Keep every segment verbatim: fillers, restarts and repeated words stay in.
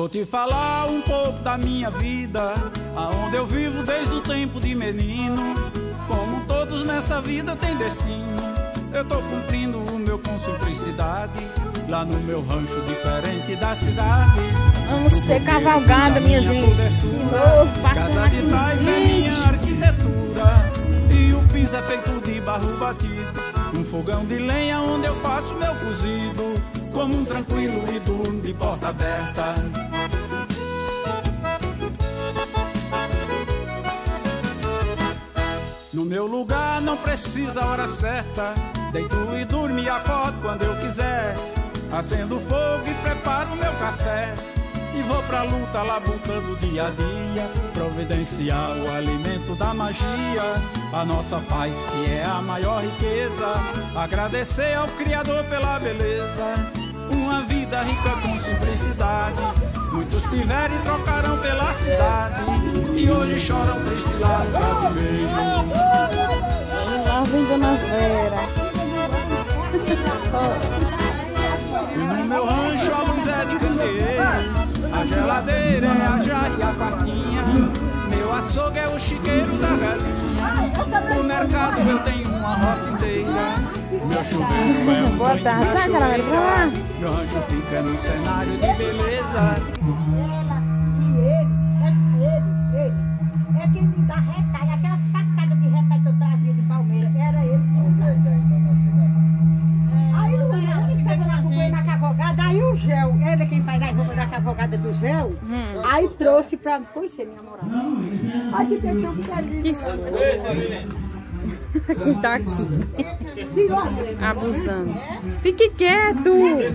Vou te falar um pouco da minha vida, aonde eu vivo desde o tempo de menino. Como todos nessa vida tem destino, eu tô cumprindo o meu com simplicidade, lá no meu rancho diferente da cidade. Vamos ter cavalgada, minha gente. De novo, passando aqui no sítio. Arquitetura e o piso é feito de barro batido. Um fogão de lenha onde eu faço meu cozido, como um tranquilo e durmo de porta aberta. No meu lugar não precisa a hora certa, deito e durmo e acordo quando eu quiser. Acendo fogo e preparo meu café, e vou pra luta labutando dia a dia, providenciar o alimento da magia, a nossa paz que é a maior riqueza. Agradecer ao Criador pela beleza, uma vida rica com simplicidade. Muitos tiveram e trocaram pela cidade, e hoje choram triste lá no cativeiro. Lá vem Dona Vera. E no meu rancho a luz é de candeeiro, a geladeira é a jarra e a quartinha, meu açougue é o chiqueiro da galinha, no mercado eu tenho uma roça inteira, meu chuveiro é um Boa banho tarde, de sai, caralho, pra lá. meu rancho fica num cenário de beleza. Ela e ele, é ele, ele, é quem me dá retalho, aquela sacada de retalho que eu trazia de Palmeira, era ele. Aí o Ana ficava lá com na cavalgada, aí o Gel, ele é quem faz as roupas da cavalgada do Gel, hum. aí trouxe pra conhecer minha namorada. Aí fiquei tão feliz. Que susto. Quem tá aqui? Abusando. Fique quieto.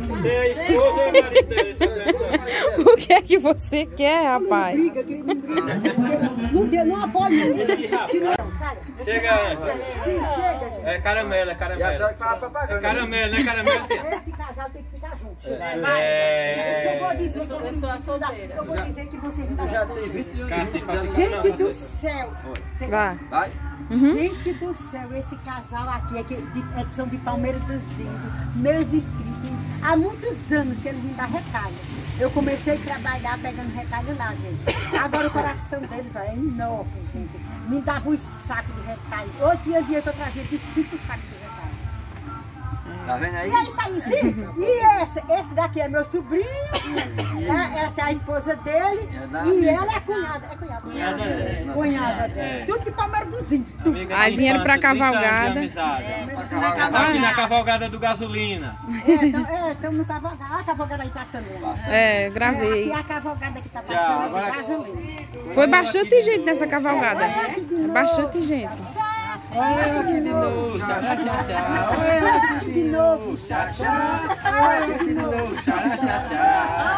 O que é que você quer, rapaz? Não briga, não briga. Não apoia. Chega, Ana. É caramelo, é caramelo. É caramelo, não é caramelo. Esse casal tem que ficar junto. É. Eu vou dizer que eu vou dizer que vocês não Gente Gente do céu. Vai. Vai. Uhum. Gente do céu, esse casal aqui é, que, de, é de São de Palmeira dos Índios, meus inscritos, há muitos anos que eles me dão retalho. Eu comecei a trabalhar pegando retalho lá, gente. Agora o coração deles ó, é enorme, gente. Me dava uns sacos de retalho. Hoje tinha dia que eu trazia de cinco sacos de retalho. Tá vendo aí? E é isso aí, sim. E esse, esse daqui é meu sobrinho, é, essa é a esposa dele, e ela é a cunhada. É cunhada. Cunhada dele. Cunhada dele. Tudo de Palmeira dos Índios. Tudo. Aí vieram pra cavalgada. É, Aqui na cavalgada do gasolina. É, estamos no cavalgada. A cavalgada aí passando. É, gravei. Aqui é a cavalgada que tá passando é de gasolina. Foi bastante gente nessa cavalgada. Bastante gente. Olha aqui de novo, xará, xaxá. Olha aqui de novo, xaxá. Olha aqui de novo, xará, xaxá.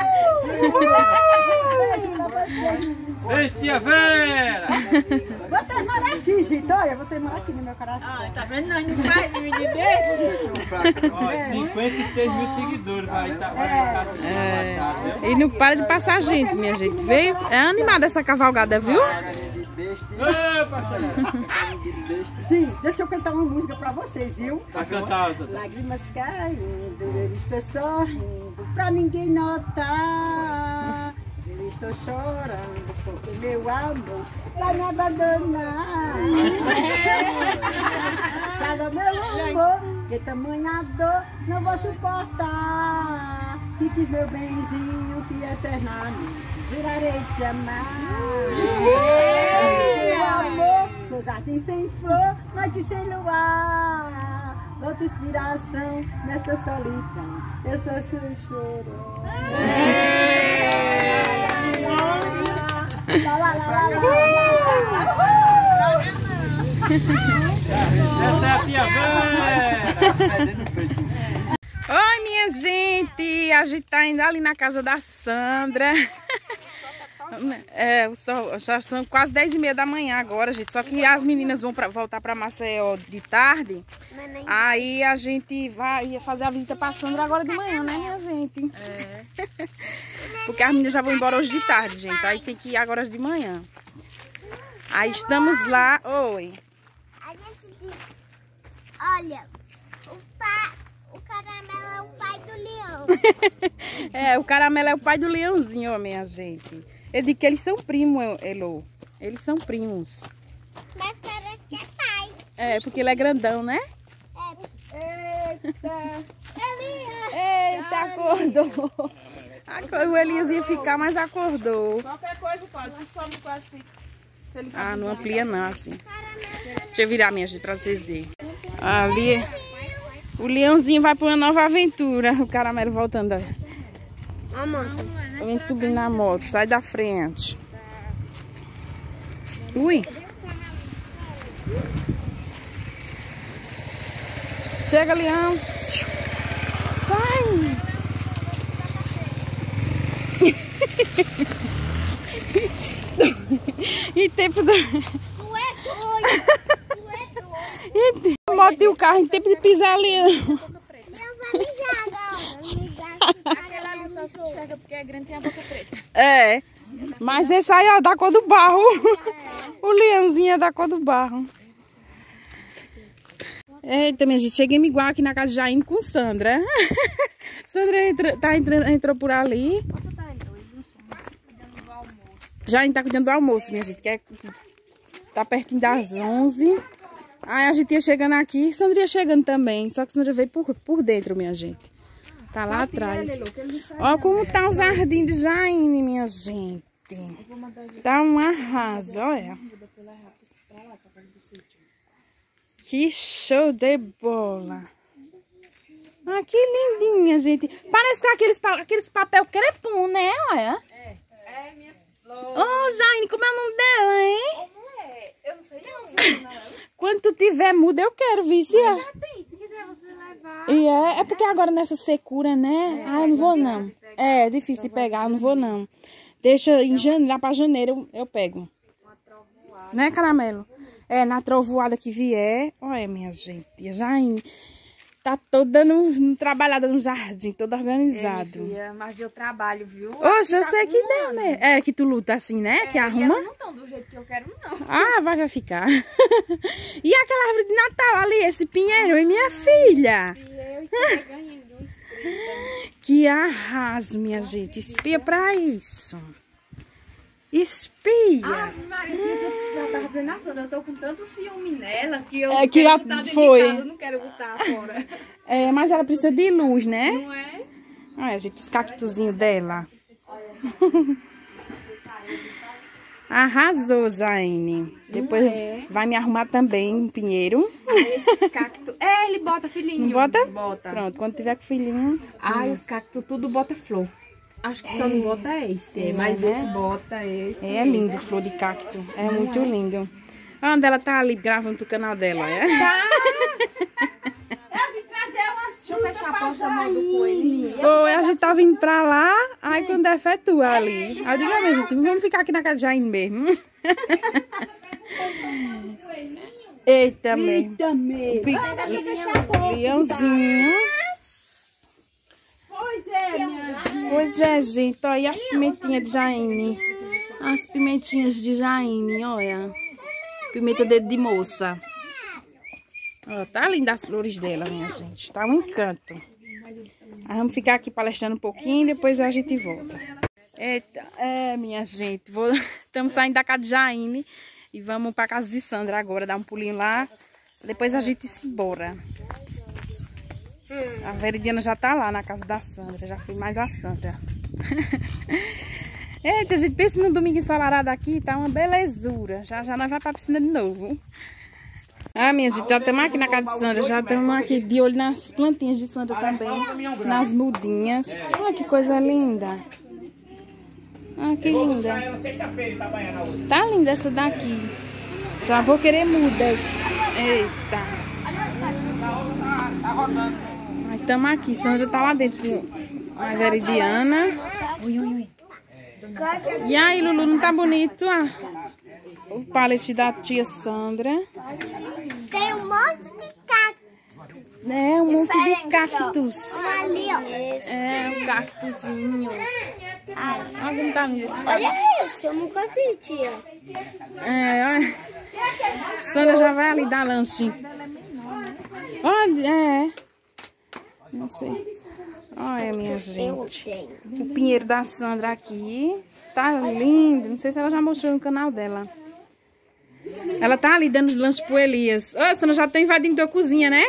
Beijo, tia Vera. Você mora aqui, gente. Olha, você mora aqui no meu coração. Ah, tá vendo? Nós não faz vídeo desse. Ó, cinquenta e seis mil seguidores. Vai tá, vai ficar assim, É. baixar, E não para de passar gente, minha gente. Veio? É animada essa cavalgada, viu? Sim, deixa eu cantar uma música pra vocês, viu? Tá cantado. Lágrimas caindo, eu estou sorrindo pra ninguém notar. Eu estou chorando porque meu amor vai me abandonar. Salva meu amor, que tamanha dor não vou suportar. Que quis meu benzinho que eternamente jurarei te amar. Meu amor, sou jardim sem flor, noite sem luar. Outra inspiração nesta solidão, eu só sou chorão. Lá, lá, lá, lá, lá. Essa é a tia Vera. Oi, minha gente! A gente tá indo ali na casa da Sandra. É, o sol, já são quase dez e meia da manhã agora, gente. Só que as meninas vão pra, voltar pra Maceió de tarde. Aí a gente vai fazer a visita pra Sandra agora de manhã, né, minha gente? É. Porque as meninas já vão embora hoje de tarde, gente. Aí tem que ir agora de manhã. Aí estamos lá. Oi. A gente diz, olha, o, pa, o caramelo é o pai do leão. É, o Caramelo é o pai do leãozinho, ó, minha gente. Eu digo que eles são primos, Elo. Eles são primos. Mas parece que é pai. É, porque ele é grandão, né? É. Eita! Elias. Eita, acordou. O Elias ia ficar, mas acordou. Qualquer coisa pode, não some quase assim. Se ele Ah, não amplia não, assim. Deixa eu virar, minha gente, pra vocês verem. Ali, o leãozinho vai pra uma nova aventura. O Caramelo voltando. A moto. Vem subir na moto, sai da frente. Ui. Chega, leão. Sai. E tempo do... Tu é doido. Tu é doido. E a moto e o carro em tempo de pisar leão. Leão vai mijar agora. Aquela ali só se enxerga porque é grande e tem a boca preta. É. Mas esse aí, ó, da cor do barro. O leãozinho é da cor do barro. Eita, minha gente, cheguei igual aqui na casa de Jaine com Sandra. Sandra entra, tá entrando, entrou por ali. Jaine tá cuidando do almoço, minha gente, que é, tá pertinho das onze. Aí a gente ia chegando aqui, Sandra ia chegando também, só que Sandra veio por, por dentro, minha gente. Tá lá atrás. Ó como tá o jardim de Jaine, minha gente. Tá um arraso, olha. Que show de bola. Ah, que lindinha, gente. Parece que é aqueles, aqueles papel crepom, né? Olha. É, é minha flor. Ô, oh, Jaine, como é o nome dela, hein? Como é? Eu não sei não, não. Quando tu tiver muda, eu quero, vice. Já tem, se quiser você levar. E é, é porque agora nessa secura, né? É, ah, eu não vou não. É, difícil de pegar, eu não vou não. Deixa em janeiro, lá pra janeiro eu, eu pego. Né, Caramelo? É, na trovoada que vier. Olha, minha gente, a Jaine tá toda no, trabalhada no jardim, toda organizado. É, minha filha, mas deu trabalho, viu? Oxe, eu tá sei que deu, né? É, que tu luta assim, né? É, que e arruma. elas não estão do jeito que eu quero, não. Ah, vai, vai ficar. E aquela árvore de Natal ali, esse pinheiro, e minha filha. E eu estou ganhando um inscrito. Que arraso, minha gente. Espia pra isso. Espia. Ah, Maria, eu tava dizendo a Sandra, eu tô com tanto ciúme nela que eu É que quero já botar dentro foi. de casa, eu não quero botar fora. É, mas ela precisa de luz, né? Não é? Olha, gente, os cactuzinhos dela. Arrasou, Jaine. Depois é. vai me arrumar também um pinheiro. Esse cacto. É, ele bota filhinho. Não bota? Bota. Pronto, quando tiver com filhinho. Ai, os cactos tudo bota flor. Acho que só não bota esse. É, mas né? esse bota esse. É lindo, flor de cacto. É muito lindo. Olha, ela tá ali gravando pro canal dela, é? Tá. Eu vim trazer umas Deixa eu fechar a porta do coelhinho. Foi, a gente tá vindo pra lá, aí quando é fé tu ali. Aí eu digo, ah, minha gente, vamos ficar aqui na casa de Jaine mesmo. Eita, mesmo. Eita, meu. Leãozinho. Pois é, minha gente. Pois é, gente. Olha, e as pimentinhas de Jaine. As pimentinhas de Jaine, olha. Pimenta dedo de moça. Ó, tá linda as flores dela, minha gente. Tá um encanto. Aí vamos ficar aqui palestrando um pouquinho, depois a gente volta. Eita, é, minha gente. Vou... Estamos saindo da casa de Jaine e vamos pra casa de Sandra agora, dar um pulinho lá. Depois a gente se embora. A Veridiana já tá lá na casa da Sandra. Já fui mais a Sandra. Eita, gente, pensa no domingo ensolarado aqui, tá uma belezura. Já já nós vamos pra piscina de novo. Ah, minha gente, já estamos aqui na casa de Sandra. Já estamos aqui de olho nas plantinhas de Sandra também. Nas mudinhas. Olha que coisa linda. Ah, que linda. Tá linda essa daqui. Já vou querer mudas. Eita. Aí estamos aqui. Sandra tá lá dentro com a Veridiana. Ui, ui, ui. E aí, Lulu, não tá bonito? Ah, o palete da tia Sandra. Tem um monte de cacto. É, um monte de cactos. Ali, ó. É, um cactozinho. Olha como tá lindo esse cacto. Olha esse, eu nunca vi, tia. É, olha. Sandra já vai ali dar lanche. Olha, é. Não sei. Olha, minha gente. O pinheiro da Sandra aqui. Tá lindo. Não sei se ela já mostrou no canal dela. Ela tá ali dando lanche pro Elias. Ô, oh, Sandra, já tô invadindo tua cozinha, né?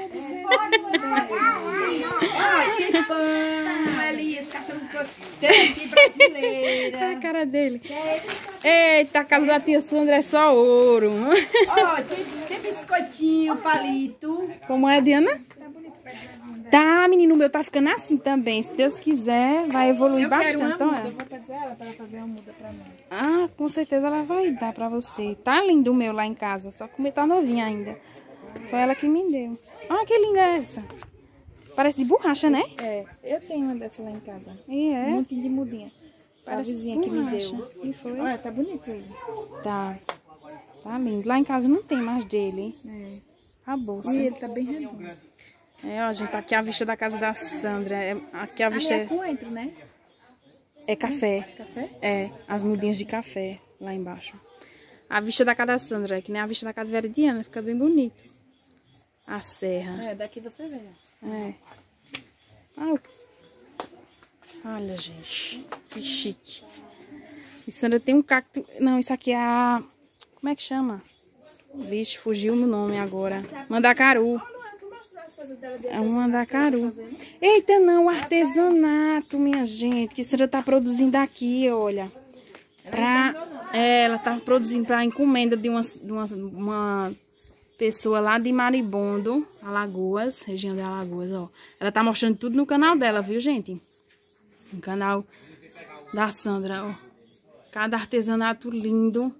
Ai, que bom, Elias, caçando aqui brasileira. A cara dele. Eita, a casa da tia Sandra é só ouro. Ó, oh, tem, tem biscoitinho, palito. Como é, Diana? Tá, menino, o meu tá ficando assim também. Se Deus quiser, vai evoluir eu bastante. Quero uma Então, muda. é. Eu vou dizer ela para fazer uma muda pra mim. Ah, com certeza ela vai dar pra você. Tá lindo o meu lá em casa, só que o meu tá novinho ainda. Foi ela que me deu. Ah, que linda é essa. Parece de borracha, né? É, eu tenho uma dessa lá em casa. E é. Um monte de mudinha. Para a Parece vizinha que me borracha. deu. E foi? Olha, tá bonito ele. Tá. Tá lindo. Lá em casa não tem mais dele. É. A bolsa. E ele tá bem redondo. É, ó, gente, aqui é a vista da casa da Sandra. É, aqui a vista Ali é é, coentro, né? é café. Café? É, as mudinhas de café lá embaixo. A vista da casa da Sandra, é que nem a vista da casa da Veridiana, fica bem bonito. A serra. É, daqui você vê. É. Ah, olha, gente. Que chique. E Sandra tem um cacto... Não, isso aqui é a... Como é que chama? Vixe, fugiu o meu nome agora. Mandacaru. É um mandacaru. Eita, não, artesanato, minha gente. Que Sandra tá produzindo aqui, olha. Pra... É, ela tá produzindo pra encomenda de uma... De uma, uma pessoa lá de Maribondo, Alagoas, região de Alagoas, ó. Ela tá mostrando tudo no canal dela, viu, gente? No canal da Sandra, ó. Cada artesanato lindo.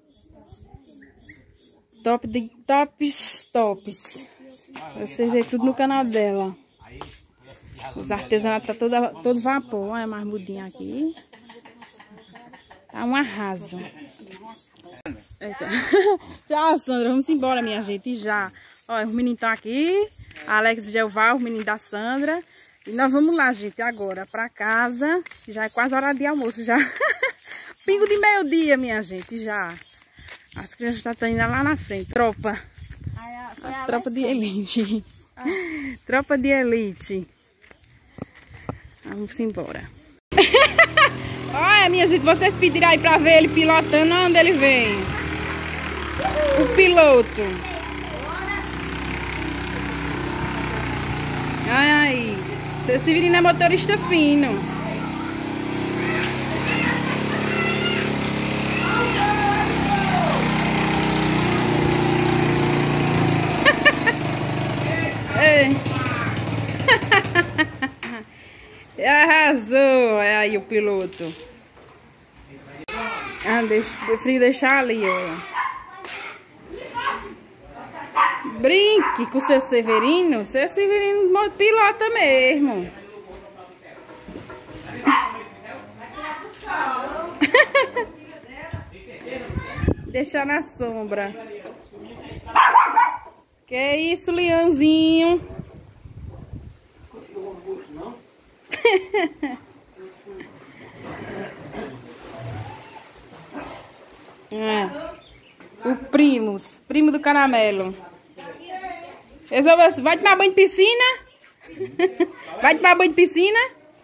Top de tops, tops. Vocês verem tudo no canal dela. Os artesanatos tá todo, todo vapor. Olha mais mudinha aqui. Tá um arraso. Eita. Tchau, Sandra. Vamos embora, minha gente. Já. Olha, os meninos estão aqui. Alex e Jeová, os meninos da Sandra. E nós vamos lá, gente, agora pra casa. Já é quase hora de almoço, já. Pingo de meio-dia, minha gente, já. As crianças estão indo lá na frente. Tropa. A tropa de elite. Tropa de elite. Vamos embora. Olha, minha gente, vocês pediram aí pra ver ele pilotando. Onde ele vem? O piloto. Olha aí. Seu Severino é motorista fino. Arrasou. É aí o piloto. Ah, deixa, prefiro deixar ali, ó. Brinque com o seu Severino. Seu Severino pilota mesmo. Deixar na sombra. Que isso, leãozinho? É. O Primos, primo do caramelo. Resolveu, vai tomar banho de piscina? Vai tomar banho de piscina?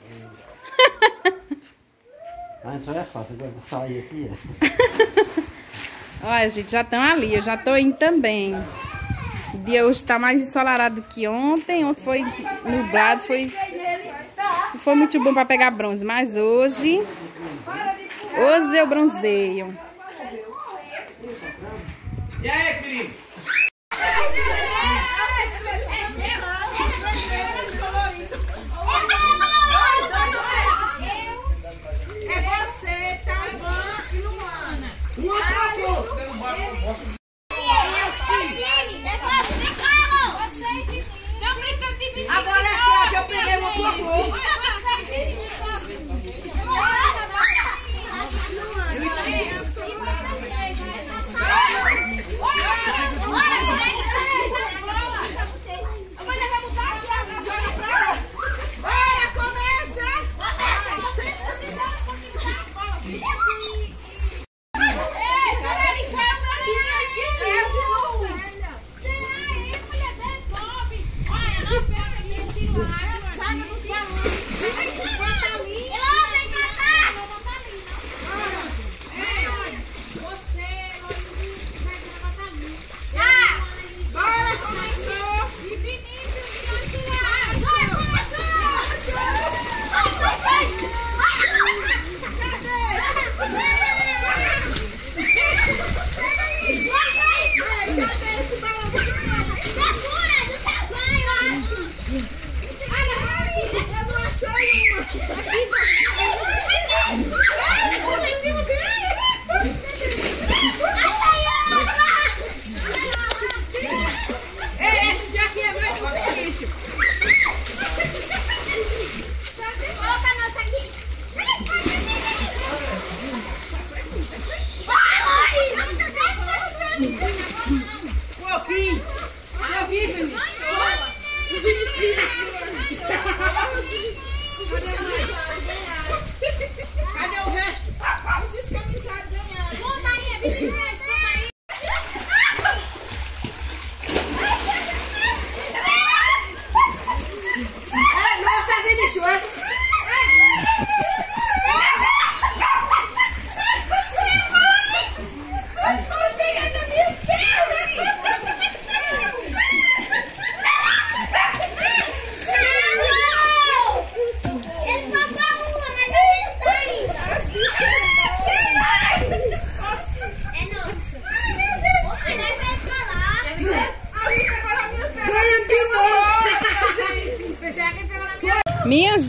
Ah, então é fácil, eu vou sair aqui. Olha, gente, já estão ali, eu já tô indo também. O dia hoje tá mais ensolarado do que ontem. Ontem foi nublado, foi, foi muito bom para pegar bronze. Mas hoje, hoje eu bronzeio. E aí, filho? É você, Tavan e Luana. Luana, agora é só que eu peguei uma cocô.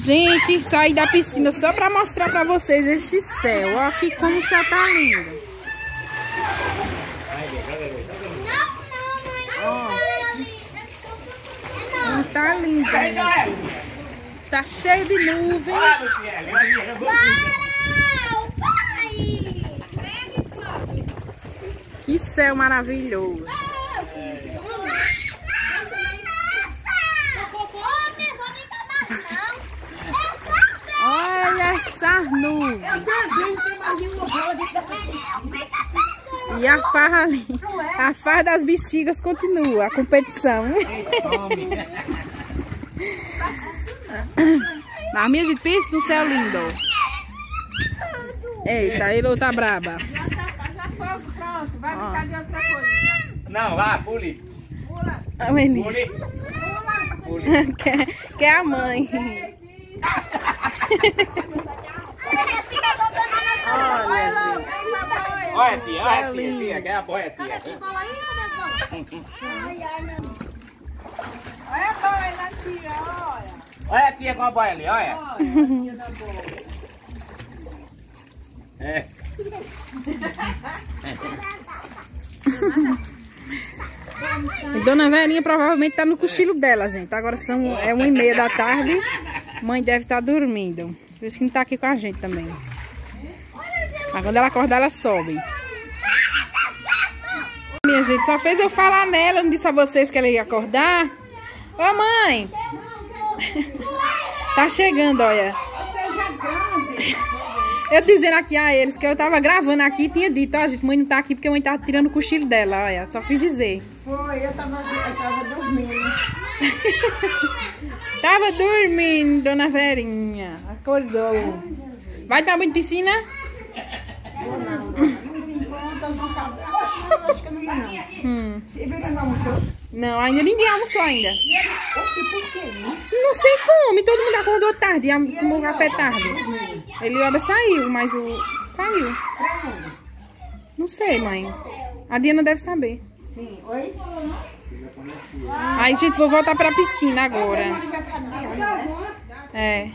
Gente, saí da piscina só pra mostrar pra vocês esse céu. Ó aqui como o céu tá lindo. Ó, como tá lindo, minha gente. Tá cheio de nuvens. Que céu maravilhoso. Olha essa nuvem. E a farra ali, a farra das bexigas continua, a competição. Mas minha gente, pensa no céu lindo. Eita, ele tá braba. Vai brincar de outra coisa. Não, vá, pule. Pula. Pule. Pule. Quer, quer a mãe. Olha, olha, tia, olha, tia, tia, quer a boia, tia. Olha a boia na tia, olha. Olha a tia com a boia ali, olha. É. E Dona Verinha provavelmente tá no cochilo dela, gente. Agora são, é uma e meia da tarde. Mãe deve estar dormindo. Por isso que não tá aqui com a gente também. Mas quando ela acordar, ela sobe. Minha gente, só fez eu falar nela. Eu não disse a vocês que ela ia acordar. Ô, mãe! Tá chegando, olha. Eu dizendo aqui a eles que eu tava gravando aqui e tinha dito, ó, gente, mãe não tá aqui porque a mãe tava tirando o cochilo dela, olha. Só fiz dizer. Foi, eu tava, eu tava dormindo. Tava dormindo, Dona Verinha. Acordou. Vai pra banho de piscina? Vou não. Acho que eu não ia não. Hum. E Verinha não almoçou? Não, ainda ninguém almoçou ainda. Oxi, por quê? Não sei fome, todo mundo acordou tarde, tomou café tarde. Ele ainda saiu, mas o... Saiu. Não sei, mãe. A Diana deve saber. Sim, oi? Aí, gente, vou voltar pra piscina agora. É.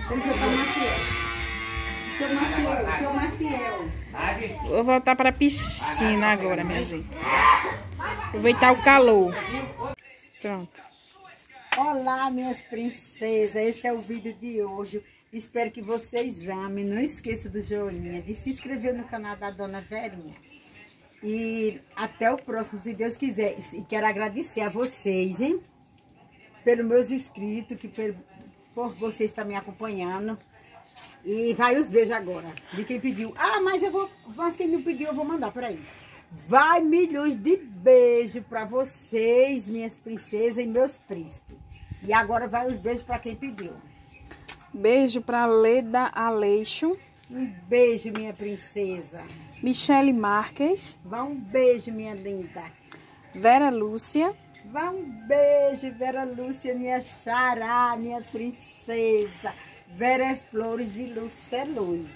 Seu Maciel, seu Maciel. Vou voltar pra piscina agora, minha gente. Aproveitar o calor. Pronto. Olá, minhas princesas. Esse é o vídeo de hoje. Espero que vocês amem. Não esqueça do joinha, de se inscrever no canal da Dona Verinha. E até o próximo, se Deus quiser. E quero agradecer a vocês, hein? Pelos meus inscritos, que por, por vocês estar me acompanhando. E vai os beijos agora, de quem pediu. Ah, mas eu vou, mas quem não pediu eu vou mandar, peraí. Vai milhões de beijos para vocês, minhas princesas e meus príncipes. E agora vai os beijos para quem pediu. Beijo para Leda Aleixo. Um beijo, minha princesa. Michele Marques. Vai um beijo, minha linda. Vera Lúcia. Vai um beijo, Vera Lúcia, minha xará, minha princesa. Vera é Flores e Lúcia é Luz.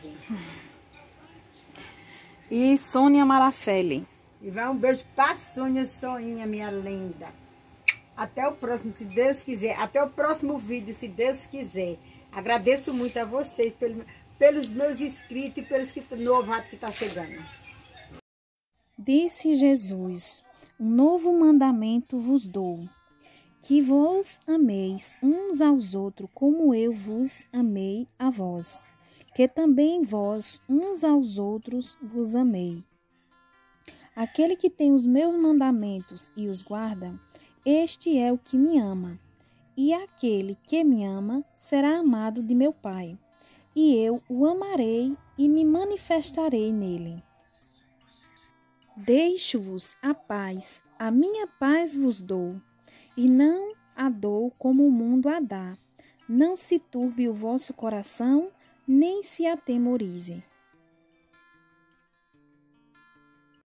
E Sônia Marafelli. E vai um beijo para Sônia Soinha, minha linda. Até o próximo, se Deus quiser. Até o próximo vídeo, se Deus quiser. Agradeço muito a vocês pelo, pelos meus inscritos e pelos que, novatos que estão chegando. Disse Jesus, um novo mandamento vos dou, que vos ameis uns aos outros como eu vos amei a vós, que também vós uns aos outros vos amei. Aquele que tem os meus mandamentos e os guarda, este é o que me ama. E aquele que me ama será amado de meu Pai, e eu o amarei e me manifestarei nele. Deixo-vos a paz, a minha paz vos dou, e não a dou como o mundo a dá. Não se turbe o vosso coração, nem se atemorize.